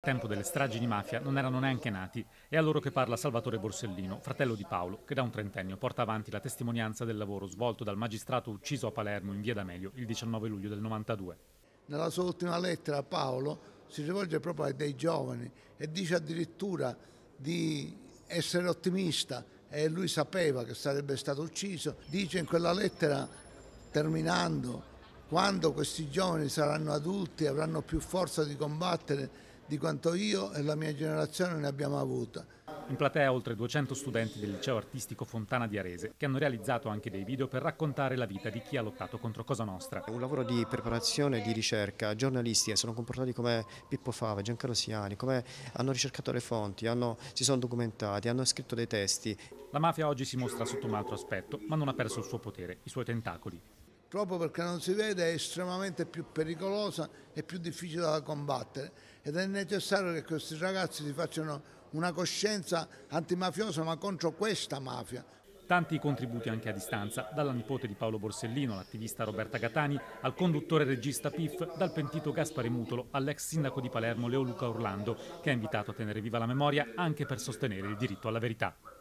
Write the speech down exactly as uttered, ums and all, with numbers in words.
tempo delle stragi di mafia non erano neanche nati. È a loro che parla Salvatore Borsellino, fratello di Paolo, che da un trentennio porta avanti la testimonianza del lavoro svolto dal magistrato ucciso a Palermo in via D'Amelio il diciannove luglio del novantadue. Nella sua ultima lettera Paolo si rivolge proprio ai dei giovani e dice addirittura di essere ottimista, e lui sapeva che sarebbe stato ucciso. Dice in quella lettera, terminando: quando questi giovani saranno adulti avranno più forza di combattere di quanto io e la mia generazione ne abbiamo avuta. In platea oltre duecento studenti del liceo artistico Fontana di Arese, che hanno realizzato anche dei video per raccontare la vita di chi ha lottato contro Cosa Nostra. Un lavoro di preparazione, di ricerca, giornalisti sono comportati come Pippo Fava, Giancarlo Siani, come hanno ricercato le fonti, hanno, si sono documentati, hanno scritto dei testi. La mafia oggi si mostra sotto un altro aspetto, ma non ha perso il suo potere, i suoi tentacoli. Proprio perché non si vede è estremamente più pericolosa e più difficile da combattere, ed è necessario che questi ragazzi si facciano una coscienza antimafiosa, ma contro questa mafia. Tanti i contributi anche a distanza, dalla nipote di Paolo Borsellino, l'attivista Roberta Gatani, al conduttore e regista Piff, dal pentito Gaspare Mutolo all'ex sindaco di Palermo Leo Luca Orlando, che ha invitato a tenere viva la memoria anche per sostenere il diritto alla verità.